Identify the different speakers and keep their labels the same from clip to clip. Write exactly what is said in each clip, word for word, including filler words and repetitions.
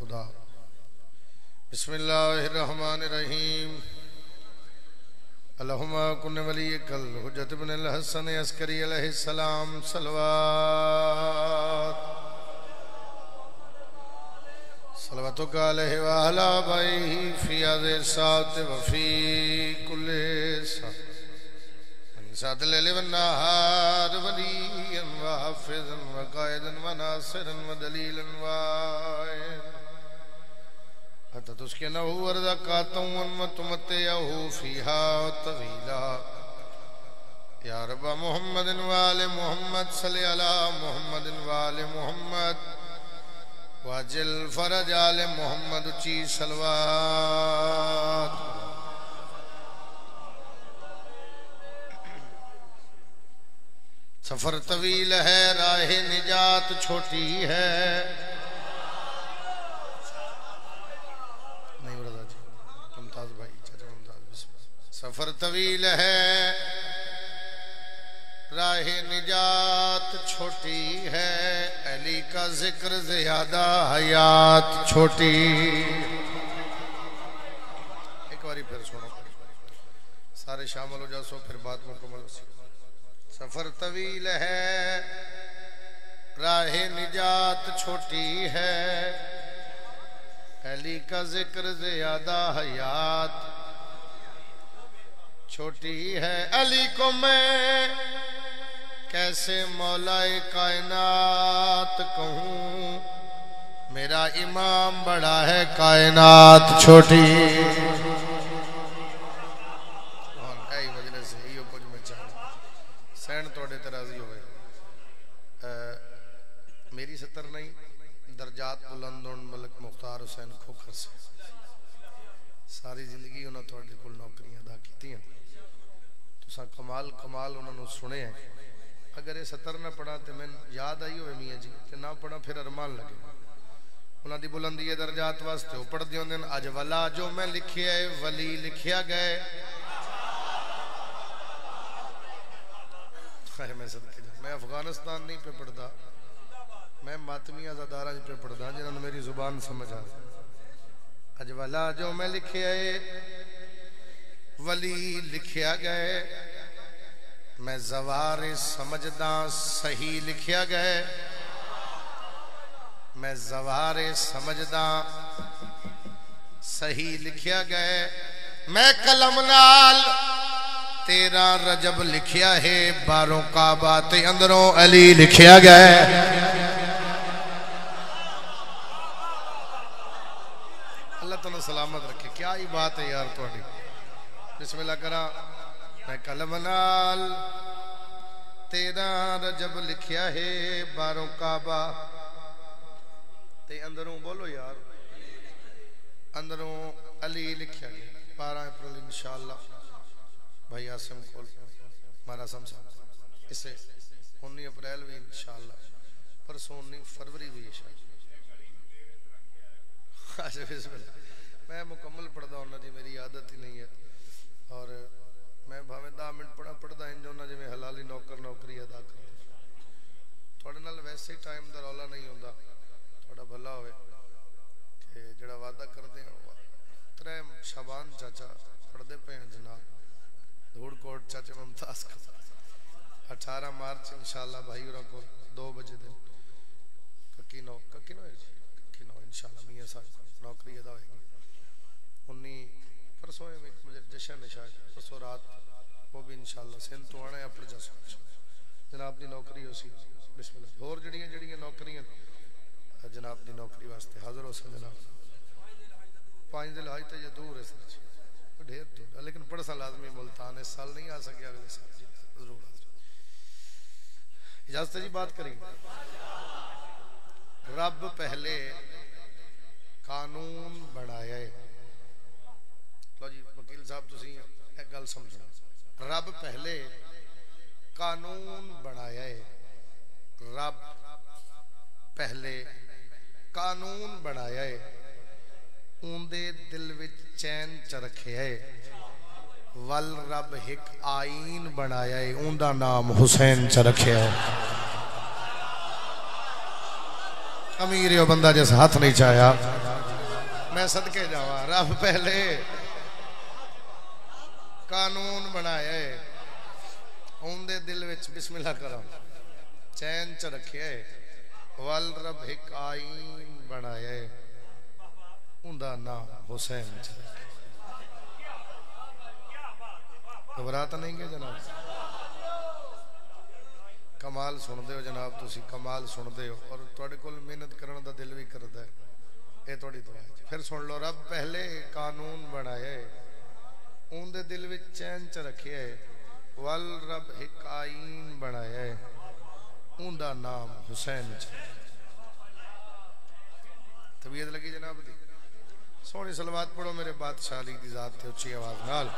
Speaker 1: खुदा। बिस्मिल्लाहिर्रहमानिर्रहीम। अल्लाहुम्मा कुन वलियकल हुज्जत इब्नुल हसन अस्करी अलैहिस्सलाम सलवात सलवातुका अलैहि व अला बैही फी हाज़िर सात व फी कुल्ले सात लैल व नहार वलियन व हाफिज़न व कायदन व नासिरन व दलीलन व हत्ता तुस्किनहु अर्ज़क़तन व तुमत्तिअहु फ़ीहा तवीला। या रब्ब मुहम्मदिन व आले मुहम्मद सल्लि अला मुहम्मदिन व आले मुहम्मद वाजिल फरज आले मोहम्मद ची सलवात। सफर तवील है राह निजात छोटी है। नहीं बता जी मुमताज भाई चाचा मुमताज। सफर तवील है राह निजात छोटी है। अली का जिक्र ज्यादा हयात छोटी। एक बारी फिर सुनो, सारे शामिल हो जाओ फिर बात मुकम्मल हो। सफर तवील है राह निजात छोटी है। अली का जिक्र ज्यादा हयात छोटी है। अली को मैं कैसे मौलाए कायनात कहूँ, मेरा इमाम बड़ा है कायनात छोटी। सैन थोड़े तराजी हो मेरी सतर नहीं दर्जात बुलंद मलक मुख्तार हुसैन खोखर से सारी जिंदगी उन्होंने थोड़े को नौकरियां अदा की। तुसा कमाल कमाल उन्होंने सुने हैं। अगर ये सतर ना पढ़ा तो मैं याद आई हो मियाँ जी कि ना पढ़ा फिर अरमान लगे। उन्होंने बुलंदी दर्जात वास्ते वो पढ़ते होंगे। अज वाला जो मैं लिखिया है वली लिखिया गए। मैं मैं अफगानिस्तान नहीं पे पढ़ता, मैं मातमिया ज़दारा पे पढ़ता जिन्होंने मेरी जुबान समझ आ। अज वाला जो मैं लिखिया है वली लिखिया गए। मैं जवार समझदा सही लिखिया गए। मैं जवार समझदा सही लिखिया गए। मैं कलम नाल तेरा रजब लिखिया है। बारों काबा ते अंदरों अली लिखिया गया। अल्लाह तुम सलामत रखे। क्या ही बात है यार थोड़ी। बिस्मिल्लाह करा। मैं कलम नाल तेरा रजब लिखिया है। बारों काबा ते अंदरों बोलो यार अंदरों अली लिखिया गया। बारह अप्रैल इंशाअल्लाह भाई आसिम को मारा समझा। इसे उन्नीस अप्रैल भी इंशाअल्लाह, परसों उन्नीस फरवरी भी इंशाअल्लाह। मैं मुकम्मल पढ़ता हूँ जी, मेरी आदत ही नहीं है। और मैं भावें दस मिनट पढ़ा पढ़ता इंज होना जिमें हलाली नौकर नौकरी अदा कर। थोड़े नाल वैसे ही टाइम का रौला नहीं होता। थोड़ा भला होवे कि जड़ा वादा करते हैं त्रै शाबान चाचा पढ़ते पे हैं जनाब धूड़कोट चाचे मुमताज का। अठारह मार्च इंशाल्लाह भाई को दो बजे दिन ककी नौ ककी नौ ककी नौ इंशाल्लाह मियाँ साहब नौकरी अदा होगी। उन्नीस परसों में मुझे जश्न है शायद परसों रात वो भी इंशाल्लाह सिंध तो आना है अपने जस जनाब की नौकरी हो सी। बिस्मिल्लाह होर जड़ियाँ जड़ियाँ नौकरियाँ जनाब की नौकरी वास्ते हाजिर हो सन जनाब। पाँच दिल आज तो ये दूर है ढेर दूर, लेकिन पढ़सा लाजमी मुल्तान इस साल नहीं आ सके, अगले साल जरूर। इजाजत जी बात करेंगे। रब पहले कानून बनाया। लो जी वकील साहब तुसी एक गल समझो। रब पहले कानून बनाया। रब पहले कानून बनाया उनदे दिल विच चैन च रखिया है। वल रब एक आईन बनाया है उनका नाम हुसैन च रखिया है। अमीर यो बंदा जिस हाथ नहीं चाया मैं सदके जावा रब पहले कानून बनाया है उनके दिल विच बिस्मिल्लाह करो चैन च रखे है वल रब एक आईन बनाया है उनका नाम हुसैन। घबरा तो नहीं गए जनाब? कमाल सुनते हो जनाब, तुसी कमाल सुनते हो और तुहाडे कोल मेहनत करने का दिल भी करता है। ये थोड़ी दुआ है। फिर सुन लो, रब पहले कानून बनाया है उनके दिल में चैन च रखे है वल रब एक आईन बनाया है उनका नाम हुसैन। तबीयत लगी जनाब दी? सोहनी सलवात पढ़ो मेरे बादशाह अली दी जात ते उच्ची आवाज नाल।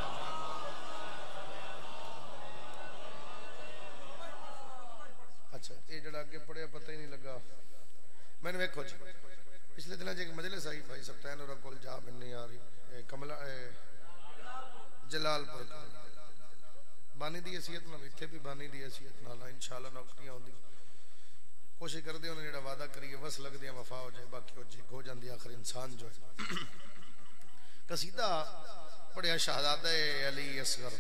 Speaker 1: अच्छा ये जड़ा अगे पढ़िया पता ही नहीं लगा मैंने। वेखो जी पिछले दिन एक मजलिस आई भाई सप्तान और कोल जा मिलनी आ रही कमला जलालपुर बानी दी हैसियत नाल इत्थे भी बानी दी हैसियत नाल इंशाअल्लाह नौकरियां आउंदी कोशिश करदे उन्हें जेड़ा वादा करिए बस लगदी वफा हो जाए बाकी हो जी हो जाती आखिर इंसान जो है। कसीदा पढ़िया शहजादा अली असगर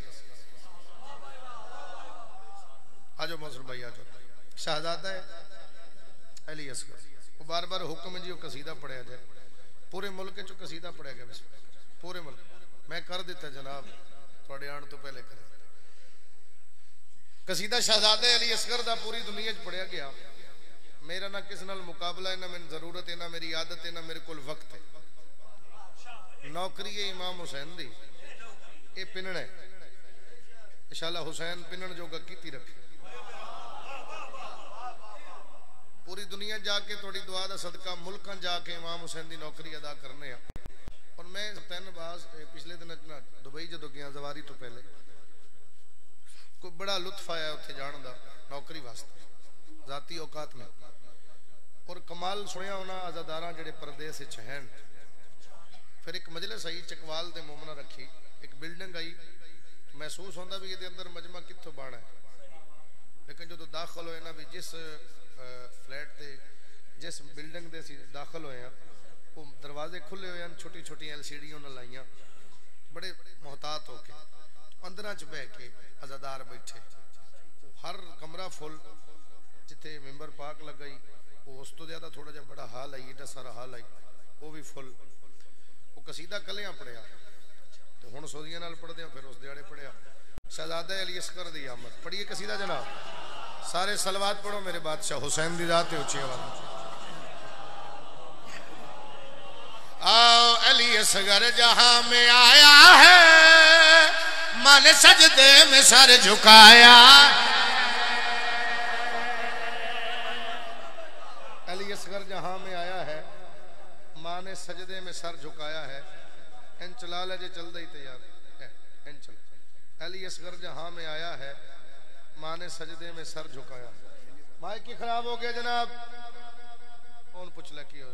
Speaker 1: आजो मौसर भाई आजो शहजादा अली असगर वो बार बार हुक्म जी वो कसीदा पढ़िया जाए पूरे मुल्क चो कसीदा पढ़िया गया बस पूरे मुल्क मैं कर दिता जनाब थोड़े आने तो पहले कर कसीदा शहजादे अली असगर दा पूरी दुनिया च पढ़िया गया। मेरा ना किस नाल मुकाबला है ना मेरी जरूरत है ना मेरी आदत है ना मेरे कोल वक्त है। नौकरी है इमाम हुसैन दी ये पिनण है इंशाअल्लाह हुसैन पिनण जोगा कीती रखे पूरी दुनिया जाके थोड़ी दुआ दा सदका मुल्कां जाके इमाम हुसैन दी नौकरी अदा करने आ। और मैं तीन बास पिछले दिन दुबई जो गया जवारी तो पहले कोई बड़ा लुत्फ आया उत्थे जाने दा नौकरी वास्ते जाती औकात में और कमाल सुनिया उन्होंने आजादारा जेडे परदेस हैं। फिर एक मजलिस आई चकवाल दे मोमना रखी एक बिल्डिंग आई महसूस होता भी ये अंदर मजमा कितों बना है लेकिन जो तो दाखिल होए ना भी जिस फ्लैट दे जिस बिल्डिंग दे दाखिल होए हैं वो दरवाजे खुले हुए हैं छोटी छोटी एल सी डी उन्हें लाइया बड़े मोहतात होके अंदर च बह के आजादार बैठे हर कमरा फुल जिथे मैंबर पाक लगाई वो उस तो ज्यादा थोड़ा जा बड़ा हाल आई एडा सारा हाल आई वो भी फुल वो कसीदा कलियां पढ़िया तो हुण सोदियां नाल पढ़दे फिर उस दिहाड़े पढ़िया शहजादा अली असगर दी आमद पढ़िए कसीदा जनाब सारे सलवात पढ़ो मेरे बादशाह हुसैन दी रात उच्ची आवाज। आओ अली असगर जहां में आया है मन सजदे में सर झुकाया। अली असगर जहां में आया है माँ ने सजदे में सर झुकाया है। इन चला ले जे चल दई तैयार इन चल। अली असगर जहां में आया है माँ ने सजदे में सर झुकाया। माइक की खराब हो गया जनाब कौन पूछ ले की हो।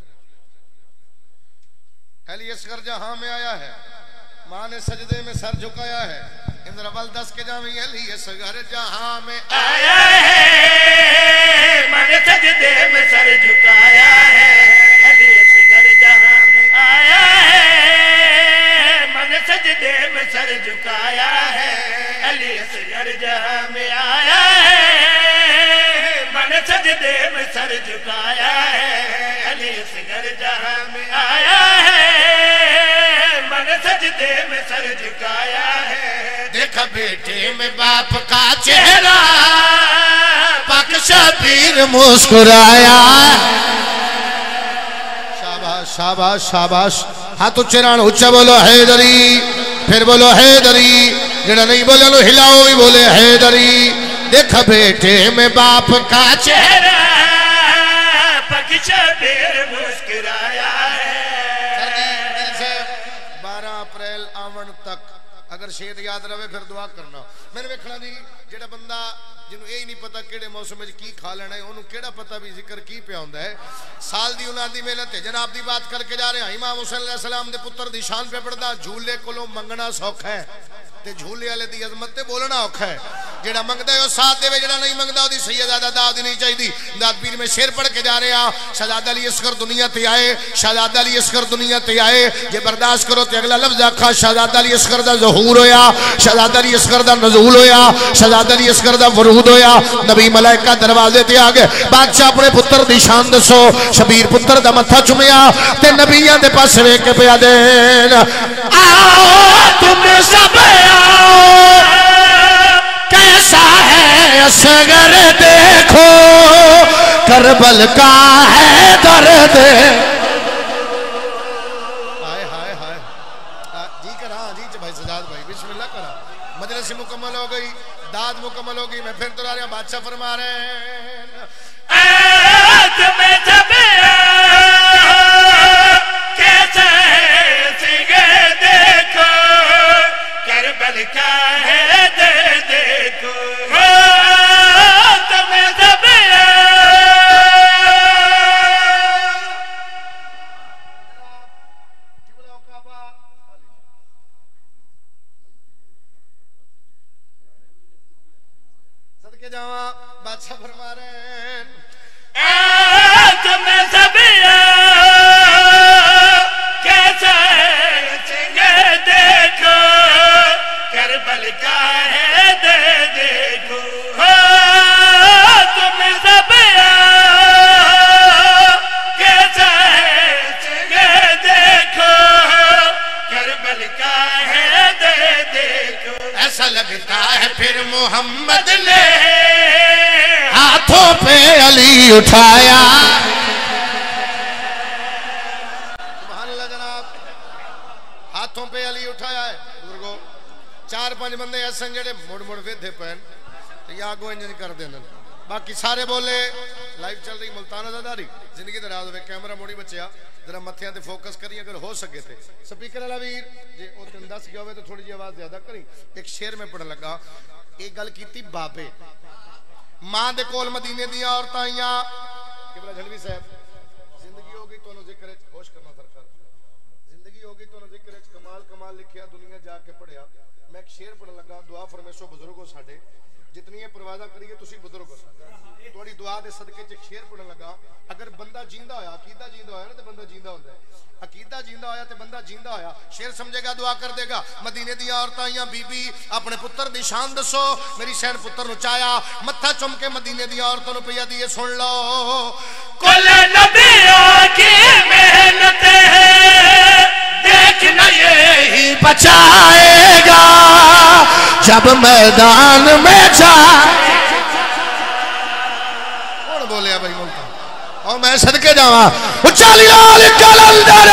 Speaker 1: अली असगर जहां में आया है माँ ने सजदे में सर झुकाया है। इंद्र बल दस के जावी अली असगर जहां में
Speaker 2: आया है माँ ने सजदे में सर झुकाया है। अली असगर जहां में आया है माँ ने सजदे में सर झुकाया है। अली असगर जहां में आया है माँ ने सजदे में सर झुकाया है। अली असगर जहां में आया है मन सजदे में सर झुकाया है।
Speaker 1: देखा बेटे में बाप का चेहरा पाक शबीर मुस्कुराया। शाबाश शाबाश शाबाश हाथ ऊंचे नाल ऊंचा बोलो हैदरी फिर बोलो हैदरी जेड़ा नहीं बोले लो हिलाओ भी बोले हैदरी। देखा बेटे में बाप का चेहरा
Speaker 2: पाक शबीर मुस्कुराया है।
Speaker 1: बारह अप्रैल आवन तक अगर शेर याद रहे फिर दुआ करना। मैंने वेखना जी जेड़ा बंदा जिन्हों यही नहीं पता केड़े मौसम में की खा लेना है उन्होंने केड़ा पता भी जिक्र की पे आंदा है। साल दी उन्हां दी मेहनत है जनाब दी बात करके जा रहे हैं। इमाम हुसैन अलैहि सलाम दे पुत्र दी शान पे पढ़दा झूले कोलों मंगना सौखा है ते झूले वाले दी अजमत ते बोलना औखा है। जेड़ा मंगदा है साथ देवे, जेड़ा नहीं मंगदा ओदी सैयदा दाद नहीं चाहिदी। दाद पीर में शेर पढ़ के जा रहे हैं। शहजादा अली असगर दुनिया ते आए, शहजादा अली असगर दुनिया ते आए। जे बर्दाश्त करो ते अगला लफ्ज आखा शहजादा अली असगर दा ज़हूर होया, शहजादा अली असगर दा नज़ूल होया, शहजादा अली असगर दा वरूद होया। नबी मलाइका दरवाजे ते आ गए। बादशाह अपने पुत्र दी शान दसो। शबीर पुत्र दा मत्था चुमिया ते नबियां दे पास वेख के पिया देन, आओ तुम सब आओ, कैसा है असगर देखो, करबल का है दर्द। हाय हाय हाय जी करा जी भाई सजाद भाई बिस्मिल्लाह करा। मजलिस मुकम्मल हो गई, दाद मुकम्मल हो गई। मैं फिर दोहरा रहा, बादशाह फरमा रहे हैं
Speaker 2: तुम्हें जब कैसा है सिगर देखो, करबल का है दर्द देखो, तुम्हें जब
Speaker 1: सदके जावा। बादशाह फरमा रहे हैं
Speaker 2: तुम्हें सब कैसा है सिगर देखो, करबल का है दर्द देखो, तुम्हें सब कैसा है सिगर देखो, करबल का है दर्द देखो।
Speaker 1: ऐसा लगता है फिर मोहम्मद ने हाथों पे अली उठाया। सुभान अल्लाह जनाब, हाथों पे अली उठाया है। बुजुर्गो चार पांच बंदे ऐसे जेडे मुड़ मुड़ वेधे पैन ते या आगो इंज कर देन, बाकी सारे बोले। लाइव चल रही मुल्तान आजादारी जिंदगी दे राज होवे। कैमरा मोड़ी बच्चिया जरा मत्थियां ते फोकस करी, अगर हो सके थे। स्पीकर वाला वीर जे ओ तेन दस गया होवे तो थोड़ी जी आवाज ज्यादा करी। एक शेर में पढ़न लगा, एक गल कीती बाबे मां दे कोल मदीने दी औरतां आईयां। किबला झलवी साहब, जिंदगी हो गई तोनु जिक्र च होश करना सरकार, जिंदगी हो गई तोनु जिक्र च कमाल कमाल लिखिया, दुनिया जाके पढ़िया। मैं एक शेर पढ़न लगा, दुआ फरमेशो बुजुर्गो साडे जितनी ये परवाजा करिए तुसी बुजुर्ग हो साडे, थोड़ी दुआ दे सदके च एक शेर पढ़न लगा। अगर बंदा जींदा होया, अकीदा जींदा होया ना ते बंदा जींदा होंदा है, अकीदा जींदा होया ते बंदा जींदा होया। शेर समझेगा दुआ कर देगा। मदीने दी औरतां आईयां, बीबी अपने पुत्र दी शान दसो। मेरी सैन पुत्र नु चाया, मत्था चुम के मदीने दी औरतां नु पिया दी सुन लो।
Speaker 2: कुल नबियों की मेहनत है, देखना यही
Speaker 1: बचाएगा जब मैदान में जा। कौन बोले भाई मुल्तान? और मैं सदके जावा उचाली लाल कलंदर।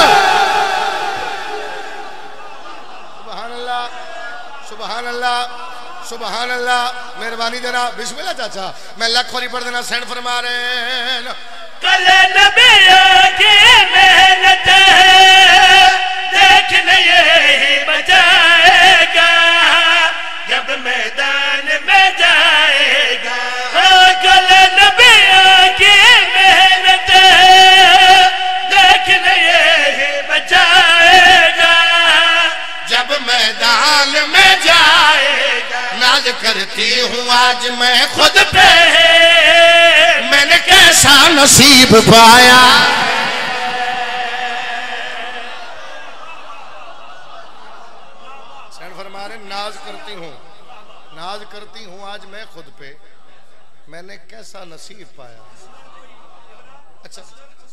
Speaker 1: सुभान अल्लाह सुभान अल्लाह सुभान अल्लाह। मेहरबानी देना बिस्मिल्लाह चाचा। मैं लाख बारी पढ़ देना। सेंड फरमा रहे हैं
Speaker 2: कल नबियों की मेहनत है, देखने यही बचाएगा जब मैदान में जाएगा। कल नबियों की मेहनत है, देखने यही बचाएगा
Speaker 1: जब मैदान में जाएगा। नाज करती हूँ आज मैं खुद पे, मैंने कैसा नसीब पाया। सैन फरमा रहे नाज करती हूँ, नाज करती हूँ आज मैं खुद पे, मैंने कैसा नसीब पाया। अच्छा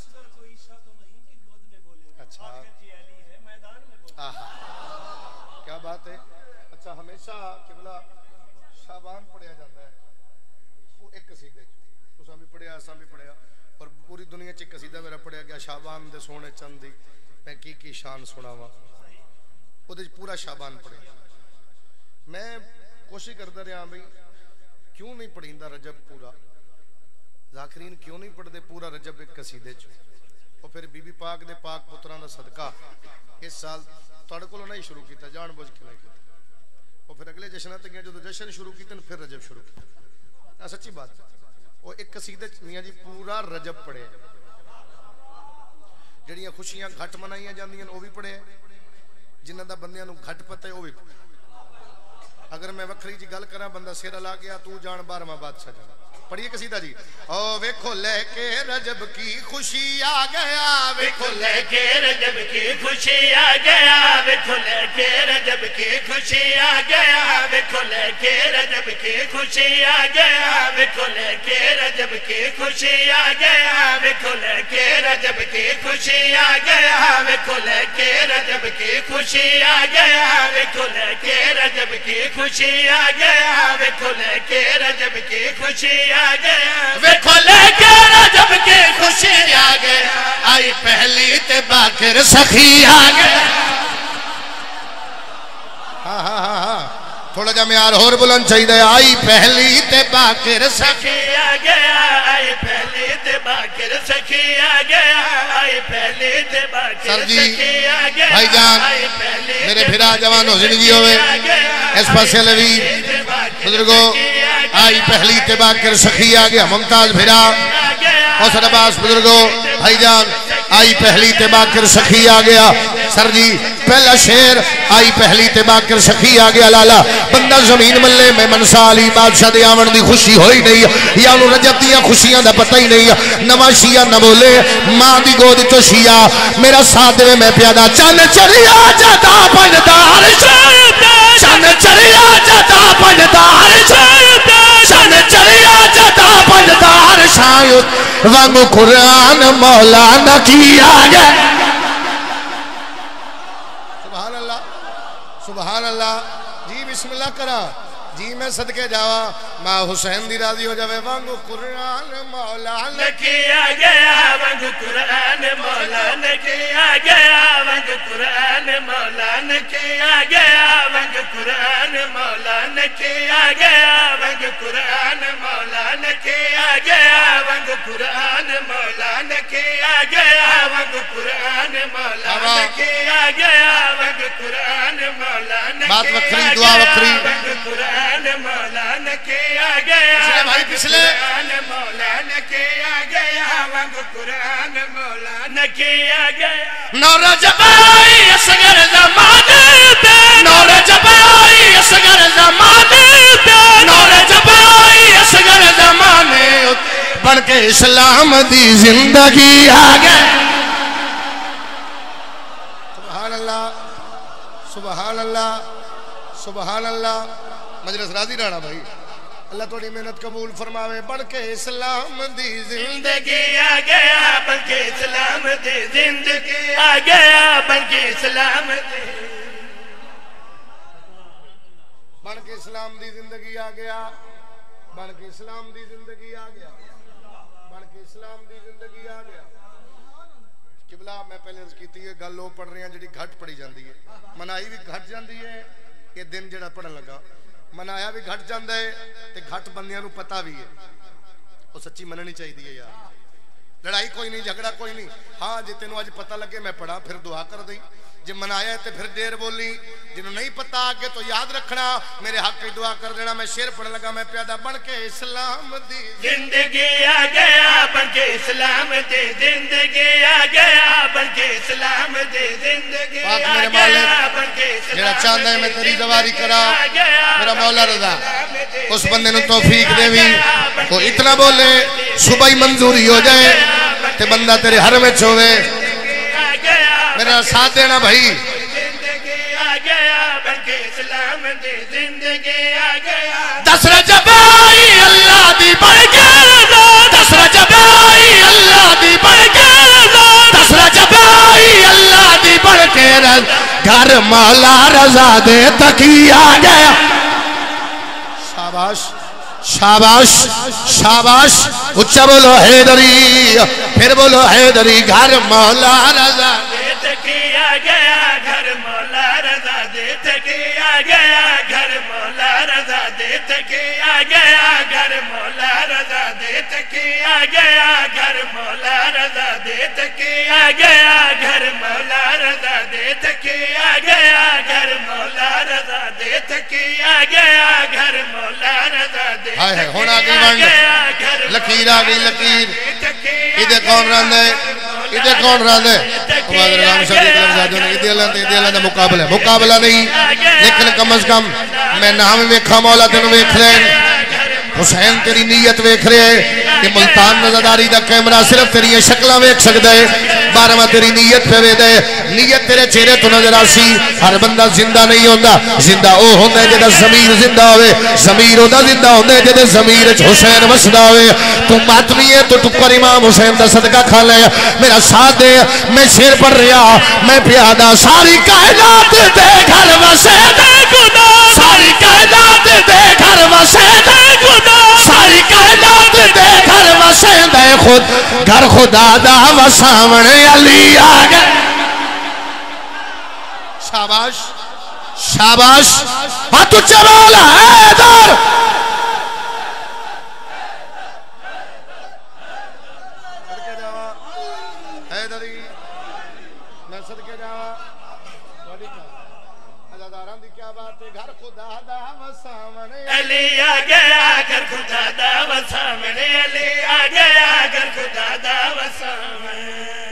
Speaker 1: अच्छा आहा क्या बात है। अच्छा हमेशा किबला शाबान पढ़िया जाता है, वो एक कसीदे तुसा भी पढ़िया असा भी पढ़िया, और पूरी दुनिया च कसीदा मेरा पढ़िया गया शाबान दे सोने चंद दी मैं की की शान सुनावा। उहदे च पूरा शाबान पढ़िया। मैं कोशिश करता रहा भाई क्यों नहीं पढ़ींदा रजब पूरा, जाकिरीन क्यों नहीं पढ़ते पूरा रजब एक कसीदे च। और फिर बीबी पाक दे पाक पुत्रां दा सदका इस साल तुहाडे कोलों नहीं शुरू किया, जान बुझ के नहीं किया। और फिर अगले जश्न ते गए, जो जश्न शुरू किए फिर रजब शुरू किया। सच्ची बात वो एक कसीदे मियाँ जी पूरा रजब पढ़े, जड़ियां खुशियां घट मनाइया जांदियां वो भी पढ़े, जिन्हां दा बंदियां नूं घट पता है वो भी। अगर मैं वखरी जी गल करा बंदा सिर ला गया तू जान बारहवां बादशाह जान। पढ़िए कसीदा जी। ओ वेखो लेके रजब की खुशी आ गया,
Speaker 2: वेखो लेके रजब की खुशी आ गया, वेखो लेके रजब की खुशी आ गया, वेखो लेके रजब की खुशी आ गया, वेखो लेके रजब की खुशी आ गया, वेखो लेके रजब की खुशी आ गया, वेखो लेके रजब की खुशी आ गया, वेखो लेके रजब की खुशी आ गया, वेखो लेके रजब की खुशी आ गया,
Speaker 3: वेखो लेके रजब की खुशी आ गया, आई पहली ते बाकिर सखी आ गया।
Speaker 1: हाँ हाँ हाँ हाँ थोड़ा जा म्यार होर बुलंद चाहिए। आई पहली ते बाकिर
Speaker 2: सखी आ गया, आई पहली ते बाकिर सखी आ गया, आई पहली ते बाकिर सखी आ गया,
Speaker 1: भाईजान मेरे फिरा जवान हो जिंदगी होवे इस पासे लवी बुजुर्गो। आई पहली ते बाकिर सखी आ गया मुमताज फिरा हौसला अब्बास बुजुर्गो भाईजान। आई पहली ते बाकिर सखी आ गया सर जी पहला शेर। आई पहली ते बाकिर सखी आ गया लाला बंदा जमीन मल्ले में मनसाली बादशाह दे आवन दी खुशी होई नहीं या उन्होंने रजब दियां खुशियां दा पता ही नहीं। नवा शिया न बोले मां दी गोद चो शिया मेरा साथ देवे मैं प्यादा। चन चढ़िया जाता पंजदार चन चढ़िया जाता पंजदार चन चढ़िया जाता पंजदार शायद वांगू कुरान मौला न किया गया। सुभान अल्लाह सुभान अल्लाह जी बिस्मिल्लाह करा जी मैं सदके जावा मां हुसैन दी राजी हो जावे। वांगू कुरान मौला
Speaker 2: न किया गया, वांगू कुरान मौला न किया गया, वांगू कुरान मौला न किया गया, वांगू कुरान मौला न किया गया, वांगू कुरान मौला न किया गया, वांगू कुरान मौला न किया गया, वांगू कुरान मौला न किया गया, वांगू कुरान मौला न
Speaker 1: बात वखरी दुआ वखरी
Speaker 2: कुरान मौला न किया गया
Speaker 1: भाई पिछले
Speaker 2: मौला न किया गया, वांगू कुरान मौला न किया गया।
Speaker 3: नौरा जबाई असगर ज़माने पे, नौरा जबाई असगर ज़माने पे, नौरा जबाई असगर ज़माने बन के इस्लाम दी जिंदगी आ गए।
Speaker 1: सुभान अल्लाह सुभान अल्लाह सुभान अल्लाह। मजलिस राजी रहना भाई अल्लाह थोड़ी मेहनत कबूल फरमावे। बढ़ के इस्लाम दी
Speaker 2: जिंदगी आ गया, बढ़ के इस्लाम दी जिंदगी आ गया, बढ़ के इस्लाम दी
Speaker 1: बढ़ के इस्लाम दी जिंदगी आ गया, बढ़ के इस्लाम दी जिंदगी आ गया, बढ़ के इस्लाम दी जिंदगी आ गया। किबला मैं पहले अर्ज कीती है गल वो पढ़ रहे हैं जी घट पढ़ी जाती है मनाई भी घट जाती है। ये दिन जड़ा पढ़न लगा मनाया भी घट जाता है ते घट बंदियां नूं पता भी है वो सच्ची मननी चाहिए है यार। लड़ाई कोई नहीं झगड़ा कोई नहीं। हाँ जे तेनों अज पता लगे मैं पढ़ा फिर दुआ कर दी जे मनाया तो फिर देर बोली जिन्हों नहीं पता आगे तो याद रखना मेरे हक की दुआ कर देना। मैं शेर पढ़ने लगा मैं प्यादा बन के इस्लाम दी
Speaker 2: जिंदगी आ गया, बन के इस्लाम दी जिंदगी आ गया, बन के इस्लाम दी जिंदगी आ गया, बन के
Speaker 1: जेड़ा चाहता है मैं तेरी दवारी करा मेरा मौला रजा उस बंदे नु तौफीक देवी वो इतना बोले सुबह ही मंजूरी हो जाए ते बंदा तेरे हर में होवे। मेरा साथ देना भाई।
Speaker 2: जिंदगी आ गया, बन के इस्लाम दी जिंदगी आ गया।
Speaker 3: दस रजब आई अल्लाह दी बढ़ के दस रजब आई अल्लाह दी बढ़ के दस रजब आई अल्लाह दी बढ़ के घर मौला रजा दे तकी आ गया।
Speaker 1: शाबाश
Speaker 3: शाबाश शाबाश उच्चा बोलो हैदरी फिर बोलो हैदरी घर मौला रजा
Speaker 2: दे तकी आ गया, घर मौला रजा दे तकी आ गया, घर मौला रजा दे तकी आ गया, घर मौला रजा दे तकी आ गया, घर मौला रजा दे तकी आ गया, घर मौला रजा दे तकी आ गया, घर मौला रजा दे तकी आ गया, घर मौला रजा दे
Speaker 1: हाय हाय होना आ गई वंड लकीर आ गई लकीर इधर कौन रंद है इधर कौन रंद है
Speaker 3: मुकाबला मुकाबला नहीं लेकिन कम अज कम मैं नाम वेखा मौला तेन वेख लें हुसैन तेरी नीयत वेख रहे कि मुल्तान नजरदारी दा कैमरा सिर्फ तेरी शक्ल वेख सकता है बारहवां तेरी नीयत पे वे दे नीयत तेरे चेहरे तो नजर आसी हर बंदा जिंदा नहीं होता जिंदा वो होंदा जेदा ज़मीर जिंदा होवे ज़मीर ओदा जिंदा होंदा जेदे ज़मीर च हुसैन वसदा होवे तू मातमी है तो टुकर इमाम हुसैन दा सदका खा ले मेरा साथ दे मैं शेर पढ़ रहा मैं प्यादा सारी कायनात दे घर वसे दे खुदा सारी कायनात दे घर वसे दे खुदा सारी कायनात दे घर वसे दे खुद घर खुदा दा वसावणे अली आ गए शाबाश शाबाश हाथ उच्चे बोल हैदर सदके जावा हैदरी मैं सदके जावा बड़ी अज़ादारां दी क्या बात है घर खुदा दा वसावणे
Speaker 2: अली आ गया घर खुदा दा वसावणे अली आ गया घर खुदा दा वसावणे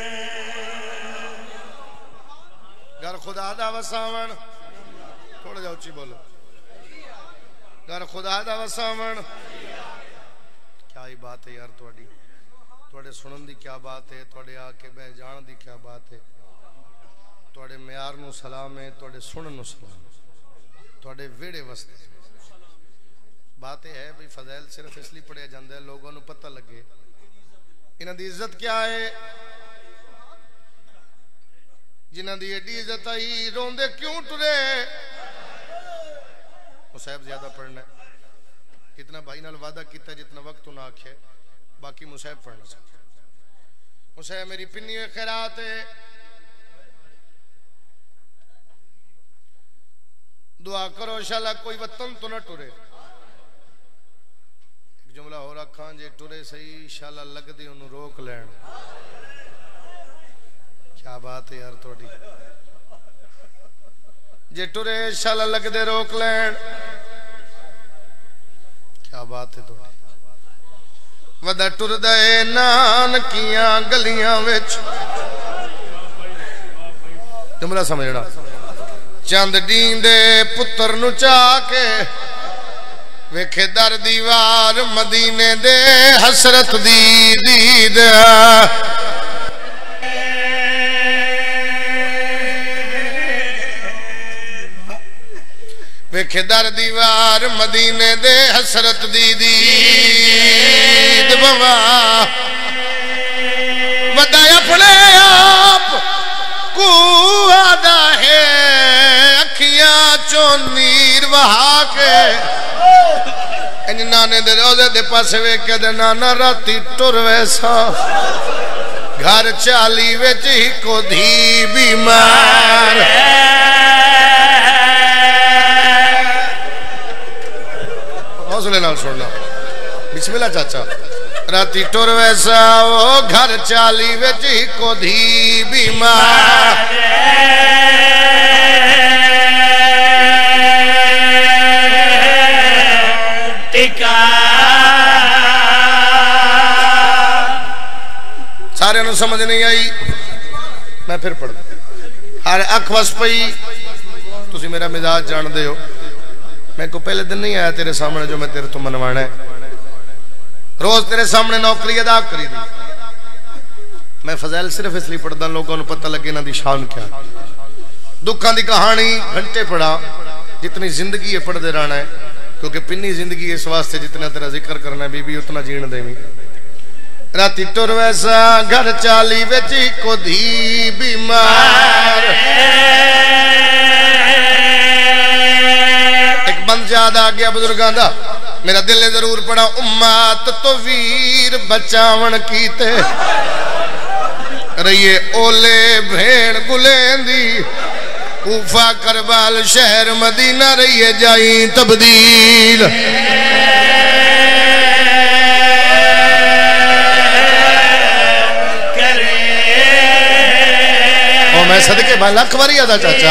Speaker 1: घर खुदा दा वसावण थोड़ा जा उच्ची बोलो घर खुदा दा वसावण क्या ही बात है यार थोड़ी थोड़े सुनन दी क्या बात है थोड़े आके बह जान दी क्या बात है थोड़े म्यार नू सलाम है थोड़े सुनन नू सलाम थोड़े वेड़े वस्ते बात है भाई फजैल सिर्फ इसलिए पढ़िया जाता है लोगों को पता लगे इन्हां दी इज्जत क्या है जिन्हां दी एडी इज्जत आई रोंदे क्यों टुरे मुसैब ज्यादा पढ़ना है इतना भाई नाल वादा किया जितना वक्त उन्हें आखे बाकी मुसैब पढ़ना चाहिए मुसैब मेरी पिन्नी खैरात है दुआ करो शाला कोई वतन तो न टुरे एक जुमला हो रखा जे टुरे सही शाला लगदी उन्हें रोक लैन क्या बात है यार थोड़ी जे टुरे शाला लगदे रोक लैन क्या बात है थोड़ी वदा टुरदा है नानकियां गलियां विच जुमला समझना चंद डींदे पुत्र नु चा के वेखे दर दीवार मदीने दे हसरत दी दीद वेखे दर दीवार मदीने दे हसरत दी दीद बवा वदा अपने आप को आदा है अखियां चो नीर बहा के इन नाने दे रोज़े दे पासे वेख के दे नाना राती टुर वैसा घर चाली विच ही को धी बीमार हौसले नाल सुनना बिस्मिल्लाह चाचा राती टुर वैसा वो घर चाली विच ही को धी बीमार सारे नु समझ नहीं आई मैं फिर पढ़ हर अख वस पई तुसी मेरा मिजाज जानते हो मैं को पहले दिन नहीं आया तेरे सामने जो मैं तेरे तो मनवाना है रोज तेरे सामने नौकरी अदा करी दी मैं फजैल सिर्फ इसलिए पढ़दा लोगों को पता लगे ना दी शान क्या दुखों की कहानी घंटे पढ़ा जितनी जिंदगी है पढ़ते रहना है क्योंकि पिन्नी जिंदगी इस वास्ते जितना तेरा जिक्र करना है बीबी उतना जीण देवी राती टुर वैसा घर चाली विच को धी बीमार एक बंद याद आ गया बुजुर्गां दा मेरा दिल जरूर पड़ा उम्मत तो वीर बचावन कीते रहिए ओले भेड़ गुलेंदी कूफा करबाल शहर मदीना रहिए जाई तब्दील ओ मैं सदके भाई लख बारी आदा चाचा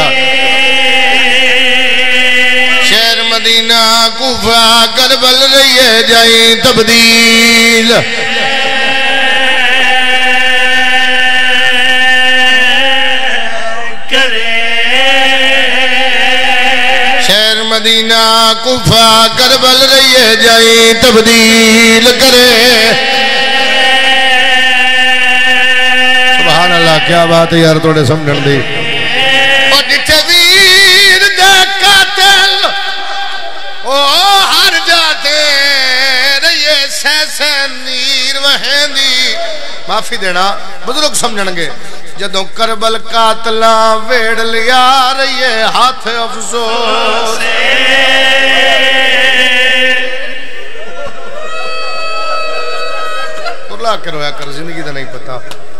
Speaker 1: शहर मदीना कूफा करबल रहिए जाई तब्दील
Speaker 3: मदीना कुफा करबल रहिए जाई तब्दील करे। सुभान अल्लाह, क्या बात है यार थोड़े समझण दी। ओ जिथे वीर दे कातिल ओ हर जाते रहिए सैसे नीर वहेंदी। माफी देना बुजुर्ग समझणगे। जदों करबल कातला वेड़ लिया रहिए हाथ अफसोस। कुरला के रोया कर, जिंदगी का नहीं पता।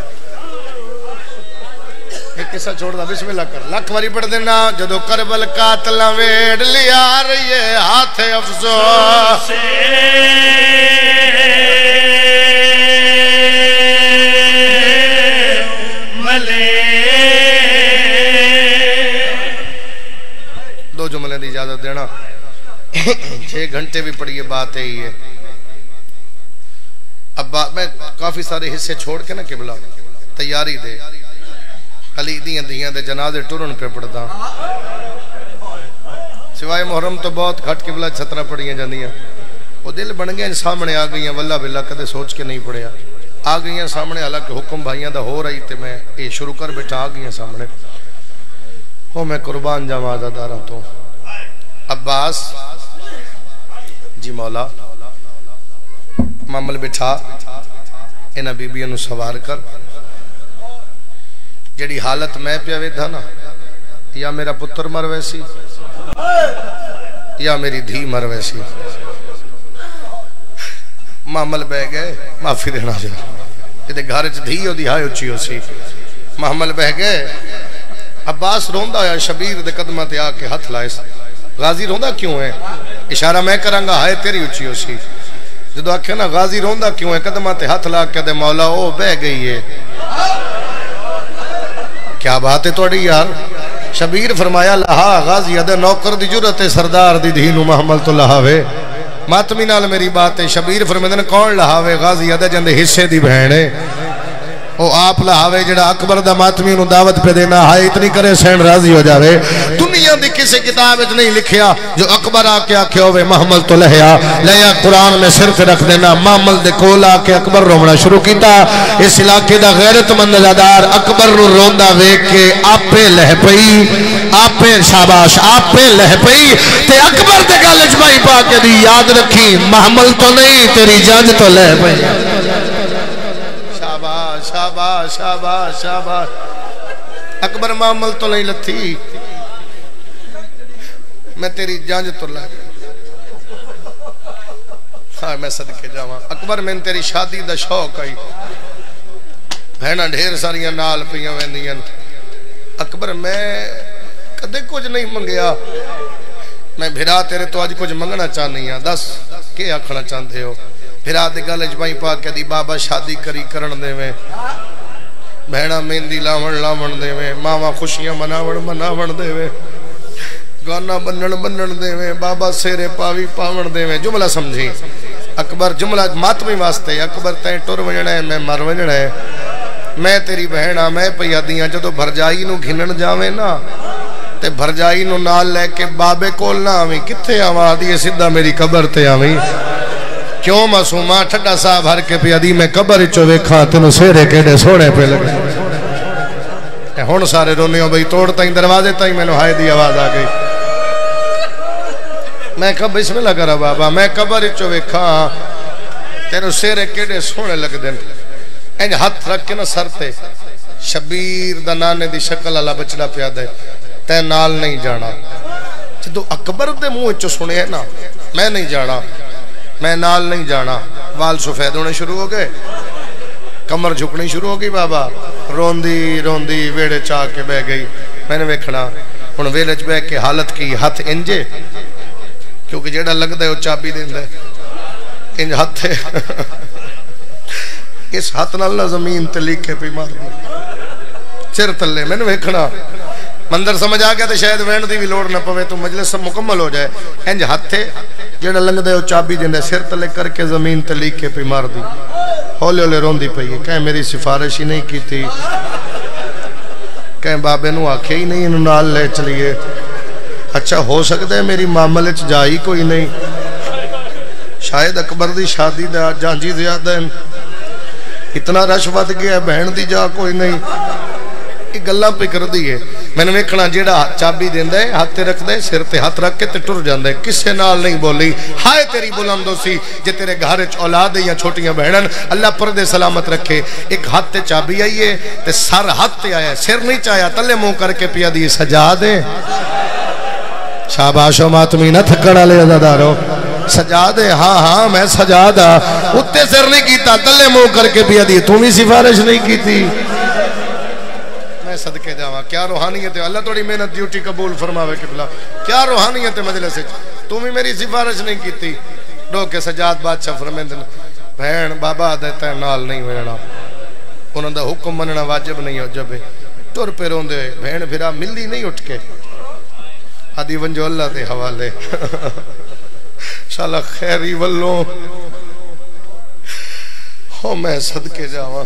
Speaker 3: एक किस्सा छोड़ दा, बिस्मिल्लाह कर, लख वारी पढ़ देना। जदों करबल कातला वेड़ लिया रहिए हाथ अफसोस। दो जुमले की इजाजत देना। छह घंटे भी पढ़िए, बात है ही है। अब बात मैं काफी सारे हिस्से छोड़ के ना किबला तैयारी दे अली दियां दियां दे जनाजे टुरन पे पढ़दा। सिवाय मुहर्रम तो बहुत घट किबला छतरा पढ़ियां जांदियां। वो दिल बन गया सामने आ गई, वल्ला बिल्ला कदे सोच के नहीं पढ़िया, आ गई सामने। हालांकि हुक्म भाइयों का हो रही, तो मैं ये शुरू कर बैठा, आ गई सामने। वो मैं कुर्बान जावा अदादारा तो। अब्बास जी मौला मामल बिठा इन्हां बीबियों नूं सवार कर। जड़ी हालत मैं पिया वेधा ना, या मेरा पुत्र मर वैसी या मेरी धी मर वैसी। मामल बह गए, माफी देना जा, ये घर च धी ओदी हाय उच्ची हो सी। मामल बह गए। अब्बास रोंदा होया शबीर दे कदमां ते आके हथ लाए। गाजी रोंदा क्यों है? इशारा मैं करांगा, हाय तेरी उच्ची हो सी। जदों आखे ना गाजी रोंदा क्यों है, कदमां ते हथ ला के दे मौला ओ बह गई है। क्या बात है थोड़ी यार। शबीर फरमाया लहा गाजी अदे नौकर दी जुरत है सरदार दी धी नूं महमल तो लहावे। मातमी नाल मेरी बात है। शबीर फरमांदे कौन लहावे? गाजी अदे जंदे हिस्से दी बहन है, ओ आप लहावे जड़ा अकबर दा मातमी नूं दावत पे देना। हाय इतनी करे सैन राजी हो जावे। दुनिया दी किसी किताब विच नहीं लिखिया जो अकबर आके आखे होवे महमल तो लहया लया कुरान में सिर ते रख देना। मामल दे कोल आके अकबर रोना शुरू कीता। इस इलाके दा गैरतमंद अदादार अकबर नूं रोंदा वेख के आपे लह पई, आपे शाबाश आपे लह पई ते अकबर दे गल च भाई पा के दी याद रखी महमल तो नहीं तेरी जंज तो लह पई। शाबाश शाबाश शाबाश। अकबर मामल तो नहीं लथी, मैं तेरी जांच तो ला। हाँ मैं सदके जावा। अकबर मैंने तेरी शादी दा शौक आई, भैना ढेर सारिया नाल पियां वेंदियां। अकबर मैं कदे कुछ नहीं मंगया, मैं भिरा तेरे तो अज कुछ मंगना चाहनी हाँ, दस के आखना चाहते हो? फिरा दे गल च पा के दी बाबा शादी करी करन देवे, भैणा मेहंदी लावण लावण देवे, मावा खुशियां मनावण मनावण देवे, गाना बनन बनन देवे, बाबा सेरे पावी पावण देवे। जुमला समझी अकबर, जुमला मातमी वास्ते। अकबर तैं टुर वजना है, मैं मर वजना है। मैं तेरी बहना मैं पई दियां जदों भरजाई नूं घिनण जावे ना ते भरजाई नूं नाल लैके बाबे कोल ना आवी। कित्थे आवां? आदी सीधा मेरी कबर ते आवी। क्यों मासूमा? ठड्डा साहब भर के पिया दी मैं कबर चो वेखा तेनू सेरे केडे सोहणे पे लगे। हुण सारे रोने हो बई तोड़ ताई दरवाजे ताई मैनू हाय दी आवाज आ गई। मैं कहा बिस्मिल्लाह करा बाबा, मैं कबर चो वेखा तेनू सेरे केडे सोहणे लगदे। इंज हथ रख के ना सर ते शबीर दा नाने दी शक्ल वाला बचड़ा पिया दे, तै नाल नहीं जाना। जदों अकबर दे मुंह चो सुने ना मैं नहीं जाना, मैं नाल नहीं जाना, वाल सफेद होने शुरू हो गए, कमर झुकनी शुरू हो गई। बाबा रोंदी रोंदी वेड़े चा के बह गई। मैंने वेखना हुण वेले च बह के हालत की, हथ इंजे क्योंकि जेड़ा लगता है वह चाबी देंदा है, इंज हथ इस हथ नाल ना जमीन ते लीके पी मार सिर थले। मैंने वेखना मंदिर समझ आ गया तो शायद वहण की भी लोड़ ना पवे, तो मजलिस मुकम्मल हो जाए। इंज हथे जेड़ा लंघदा है चाबी देंदा, सिर तले करके जमीन ते लीके पी मार दी। हौले हौले रोंदी पई है, कह मेरी सिफारिश ही नहीं की थी, कह बाबे नू आखे ही नहीं इनू नाल ले चलिए।
Speaker 1: अच्छा हो सकता है मेरी मामले च जा ही कोई नहीं, शायद अकबर की शादी दा जांजी ज्यादा है, इतना रश वध गया, बहन दी जा कोई नहीं। ये गल्लां पे करदी है। मैंने वेखना जेड़ा चाबी देंदा है हाथ ते रखदा है, सिर ते हाथ रख के ते टुर जांदा है, किसे नाल नहीं बोली। हाय तेरी बुलंदोसी जे तेरे घर च औलाद है या छोटियां बहनन, अल्लाह पर्दे सलामत रखे। एक हाथ ते चाबी आई है ते सर हाथ ते आया, सिर नहीं चाया, तले मुंह करके पिया दी सजा दे। शाबाशो मातमी ना थकण वाले अदादारो, सजा दे। हाँ हाँ मैं सजा दा, उत्ते सिर नहीं कीता, तले मुंह करके पिया दी। तू भी सिफारिश नहीं की थी, मैं सदके जावा। क्या रूहानियत है, अल्लाह थोड़ी मेहनत ड्यूटी कबूल फरमावे किबला। क्या रूहानियत है मजलिस, तू भी मेरी सिफारिश नहीं की थी। डोके सजाद बादशाह फरमांदे भैन बाबा देता नाल नहीं होना, उन्हां दा हुक्म मनना वाजिब नहीं हो जबे। टुर पे रोंदे भैन फिरा मिलदी नहीं उठ के, आदि वंजो अल्लाह दे हवाले। शाला खैरी वल्लों हो मैं सदके जावा।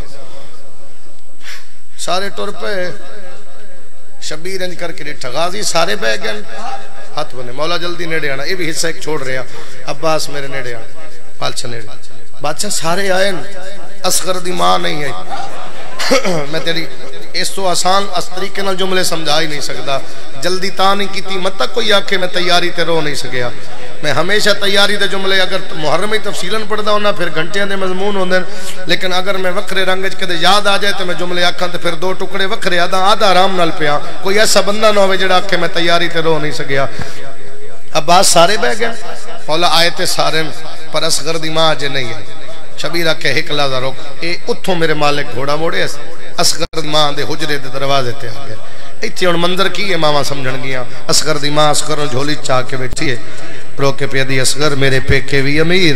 Speaker 1: सारे टुर पे, शबीर इंज करके डिठा, गाजी सारे बह गए, हाथ बने। मौला जल्दी नेड़े आना, ये भी हिस्सा एक छोड़ रहा। अब्बास मेरे नेड़े आ, बादशाह नेड़े। बादशाह सारे आए, असगर दी मां नहीं आई। मैं तेरी इस तो आसान इस तरीके नाल जुमले समझा ही नहीं सकता। जल्दी ता नहीं की, मत तक कोई आखे मैं तैयारी ते रो नहीं सकिया। मैं हमेशा तैयारी के जुमले अगर मुहर्रम ही तफसीलन पढ़ता होना फिर घंटिया के मजमून होंगे, लेकिन अगर मैं वक्रे रंग कदे याद आ जाए तो मैं जुमले आखा तो फिर दो टुकड़े वक्रे आदा आधा आराम नाल पिया। कोई ऐसा बंदा ना हो जो आखे मैं तैयारी ते रो नहीं सकिया। अब्बास सारे बह गए, मौला आए थे सारे, पर असगर दी मां अजे नहीं आई। शबीर आखे एक लाजा रुक, ये उतों मेरे मालिक घोड़ा मोड़े, असगर मां के हुजरे के दरवाजे ते आ गए। इतने हुण मंजर की है, मावा समझन गिया। असगर दी मां असगर झोली चा के बैठी है, रो के पिया दी असगर मेरे पेके भी अमीर,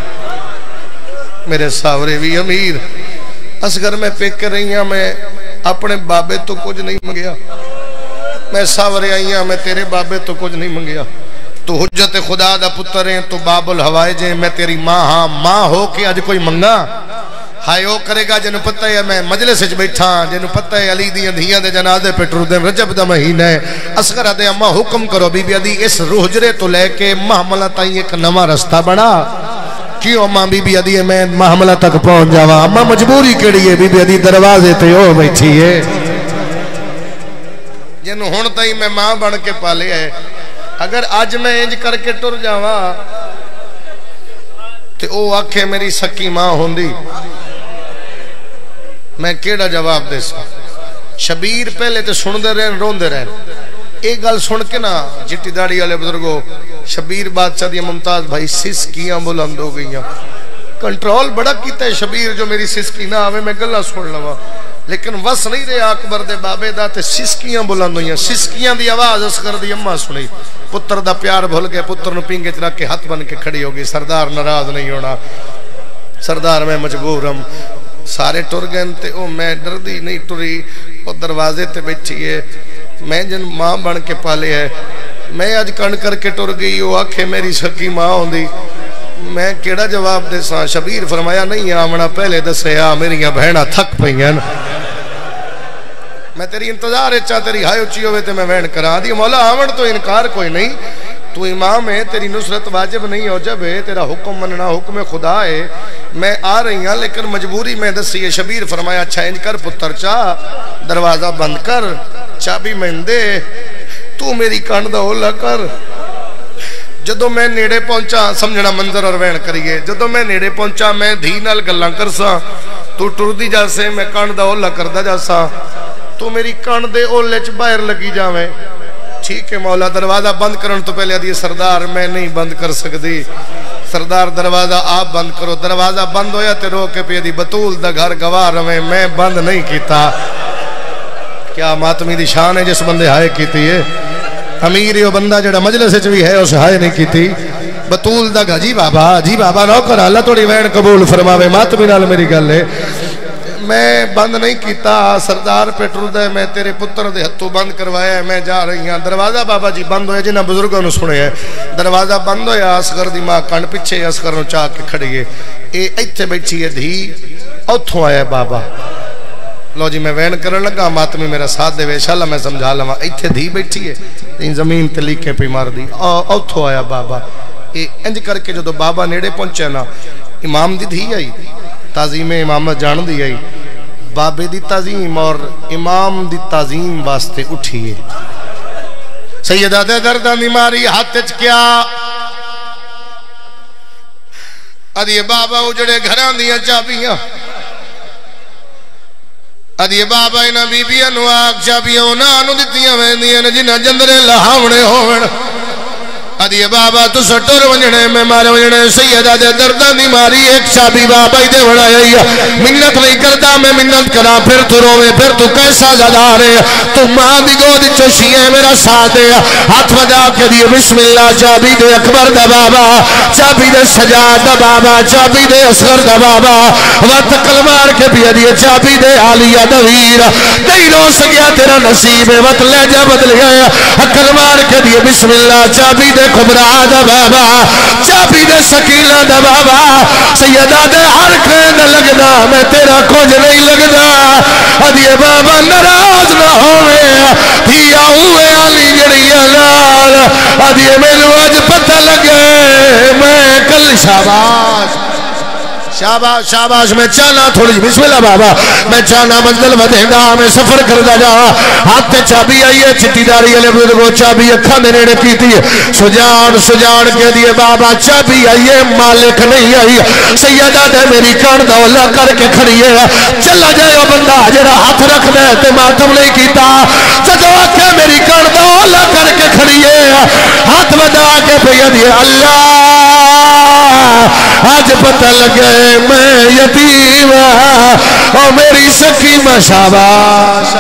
Speaker 1: मेरे सावरे भी अमीर। असगर मैं पेके रही हाँ, मैं अपने बाबे तो कुछ नहीं मंगया, मैं सावरे आई हाँ, मैं तेरे बाबे तो कुछ नहीं मंगया। तू हुज्जत खुदा दा पुत्र है, तू बाबुल हवाए जे, मैं तेरी मां हाँ। मां हो के अज कोई मंगा हाय वो करेगा जिन्हों पता है मैं मजलिस च बैठा, जिन्हों पता है अली दी धियां दे जनाजे पे टुरदे, रजब दा महीना है। असगर आदे अम्मा हुक्म करो बीबी आदि इस रोहजरे तो लेके महमला ताई एक नवा रास्ता बना। क्यों अम्मा बीबी आदि मैं महमला तक पहुंच जावा। अम्मा मजबूरी केड़ी है, बीबी आदि दरवाजे ते ओ बैठी है, जिन्हों हुण ताई मैं मां बन के पाले है। अगर अज मैं इंज करके टुर जावा ते ओ आखे मेरी सकी मां होंदी, मैं केड़ा जवाब दे सा। शबीर पहले तो सुनते रहे रोंदे रहे। एक गल सुन के ना चिट्टी दाड़ी वाले बुजुर्गो, शबीर बादशाह दी मुमताज भाई सिसकियां बुलंद हो गई। कंट्रोल बड़ा किया है शबीर, जो मेरी सिसकी ना आवे मैं गल्ला सुन लवा, लेकिन वस नहीं रहा अकबर दे बाबे दा ते सिसकियां बुलंद हुई। सिसकियां दी आवाज असगर दी अम्मा सुनी, पुत्र दा प्यार भुल गया, पुत्र नूं पिंगे च रख के हाथ बन के खड़ी हो गई। सरदार नाराज नहीं होना, सरदार मैं मजबूर हम। सारे टुर गए ते ओ मैं डरदी नहीं टुरी, वो दरवाजे ते बैठी है, मैं जिन मां बन के पाले है। मैं अज कण करके टुर गई, वो आखे मेरी सकी मां होंदी, मैं केड़ा जवाब दे सा। शबीर फरमाया नहीं आवना पहले दसिया, मेरिया बहना थक पईयां, मैं तेरी इंतजार चा, तेरी हाय उची होवे ते मैं वहन करा दी। मौला आवण तो इनकार कोई नहीं, तू इमाम है, तेरी नुसरत वाजिब नहीं हो जब है, तेरा हुक्म मनना हुक्म खुदा है। मैं आ रही हाँ लेकिन मजबूरी में दसी है। शबीर फरमाया अच्छा इंज कर पुत्र चा दरवाजा बंद कर, चाबी मैन दे, तू मेरी कण दा ओला कर। जदों मैं नेड़े पहुंचा, समझना मंजर और वहन करिए, जदों मैं नेड़े पहुंचा मैं धी नाल गल्लां करसा, तू टुरदी जासे मैं कण दा ओला करदा जासा, तू मेरी कण दे ओले च बाहर लगी जावे। ठीक है मौला, दरवाजा बंद करने तो पहले आदि सरदार मैं नहीं बंद कर सकती, सरदार दरवाजा आप बंद करो। दरवाजा बंद होया ते रो के पे दी बतूल दा घर गवाह रवे, मैं बंद नहीं किया। क्या मातमी दी शान है जिस बंदे हाय की है। अमीर यो बंदा जड़ा मजलिस च भी है उस हाय नहीं की। बतूल दा जी बाबा जी बाबा नौकर अल्लाह थोड़ी वैन कबूल फरमावे। मातमी नाल मेरी गल है, मैं बंद नहीं किया, सरदार पे टुरदा है, मैं तेरे पुत्र दे हथों बंद करवाया, मैं जा रही हाँ। दरवाजा बाबा जी बंद होया, जिन्होंने बुजुर्गों ने सुने है। दरवाजा बंद होया, असगर दी मां कण पिछे असगर नूं चाह के खड़ी है, ये इत्थे बैठी है धी, उथों आया बाबा। लो जी मैं वैन करन लगा मातमी मेरा साथ दे इंशाअल्लाह मैं समझा लवा इत्थे धी बैठी है ते जमीन ते लिखे पे मार दी औथो आया बाबा ये इंज करके जो बाबा नेड़े पहुंचे ना इमाम दी धी आई ताजीम इमामत जान दी आई बाबे दी ताजीम और इमाम दी ताजीम वास्ते उठिए सैयदा दे दर्दां दी मारी हाथ च क्या अदिए बाबा उजड़े घरां दियां चाबियां अदिए बाबा इन्हां बीबियां नूं आख चाबियां उन्हां नूं दित्तियां वेंदियां ने जिन्हां जंदरे लहावणे होवण अदिए बाबा तू सटोर वंजणे में मारे वंजणे सैयदा दे दर्दां दी मारी एक चाबी बाबा ही दे वड़ाई मिन्नत नहीं करदा मैं मिन्नत करा फिर तू रोवे फिर तू कैसा जदा रे तू मां दी गोद चोशी है मेरा साथ दे हाथ वजा के दिए बिस्मिल्लाह चाबी दे अकबर दा बाबा चाबी दे सजाद दा बाबा चाबी दे असगर दा बाबा वत कलमार के भी दिए चाबी दे आलिया दा वीर नहीं रो सकिया तेरा नसीब है वत ले जा बदल गया कलमार के दिए बिस्मिल्लाह चाबी दे खुबरा दा बाबा चाबी दे सकीला दा बाबा सैयदा दे हर खेद लगदा मैं तेरा कुछ नहीं लगदा अदिए बाबा नाराज ना होवे धिया हुए आली जड़िया लाल अदिए मैनू अज पता लगे मैं कल शाबाश शाबाश शाबाश मैं चाहना थोड़ी बिस्मिल्लाह बाबा मैं चाहना मंजिल वधेगा मैं सफर करदा जा हाथ ते चाबी आई है चिट्टीदारी वाले बुजुर्गो चाबी अखा दे नेड़े कीती सुजान सुजान के दिए बाबा चाबी आई है मालिक नहीं आई सैयदा दे मेरी कान दौला करके खड़ी है चला जाए बंदा जेड़ा हाथ रख दे ते मातम नहीं कीता जदों आखे मेरी कान दौला करके खड़ी है हाथ वधा के भैया दिए अल्लाह आज पता लगे मैं यतीम और मेरी सखी शाबाश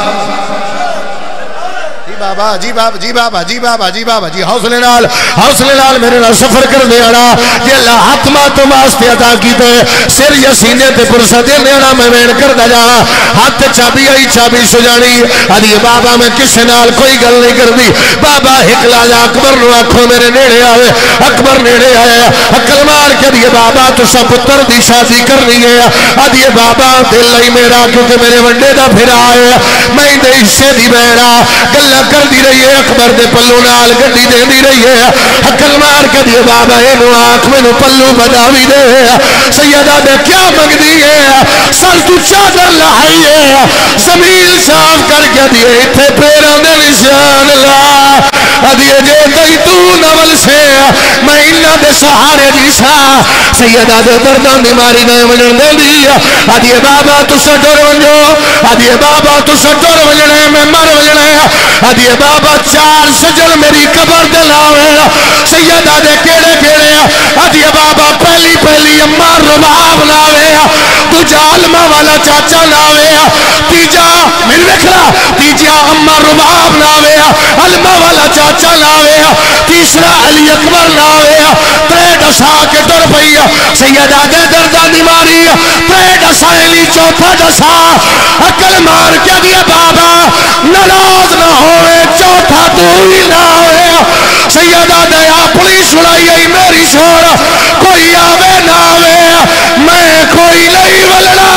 Speaker 1: बाबा जी बाबा जी बाबा जी बाबा जी बाबा जी हौसले नाल हौसले नाल मेरे नाल सफर कर दे आना जे अल्लाह हाथ मात वास्ते अदा कीते सिर या सीने ते पुरसा दे लेना मैं वेण करदा जा हाथ चाबी आई चाबी सुजानी अदी बाबा मैं किसे नाल कोई गल नहीं करदी बाबा हिकला जा अकबर नु आखो मेरे नेड़े आवे अकबर नेड़े आया अकल मार के दिए बाबा तुसा पुत्र दी शादी करनी है अदी बाबा दिल ही मेरा क्योंकि मेरे वड्डे दा फिरा है मैं दे हिस्से दी बेड़ा गल्ला करती रही है अकबर दे पल्लू नाल गड्डी देती रही है अकल मार के दिए बाबा इनू आख मैनू पल्लू बदावी दे सैयदा दे क्या मंगदी है सर तू चादर लहाई है जमीन साफ करके दिए इत्थे पैरों दे निशान ला अदिए जे तई तू नवल से मैं इन्ना दे सहारे दी सा सैयदा दे दर्दां दी मारी न वजन देंदी अदिए बाबा तू सटर वजो अदिए बाबा तू सटर वजने मैं मर वजने अदिए बाबा चार सजल मेरी कबर दे लावे सैयदा दे केड़े केड़े अदिए बाबा पहली पहली अम्मा रुबाब लावे दूजा अलमा वाला चाचा लावे तीजा मेरी देखला तीजा अम्मा रुबाब लावे अलमा वाला चाचा लावे तीसरा अली अकबर लावे त्रे दसा के तुर पई सैयदा दे दर्दां दी मारी त्रे दसा अली चौथा दसा अकल मार के दिए बाबा नाराज ना होवे चौथा तू ही ना होवे सैयदा दया पुलिस बुलाई आई मेरी छोड़ कोई आवे ना आवे मैं कोई नहीं वलना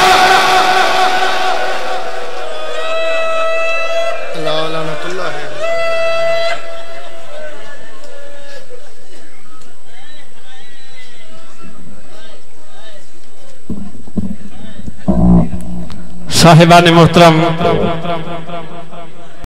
Speaker 1: अल्लाह लानतुल्लाह है
Speaker 4: साहिबान मोहतरम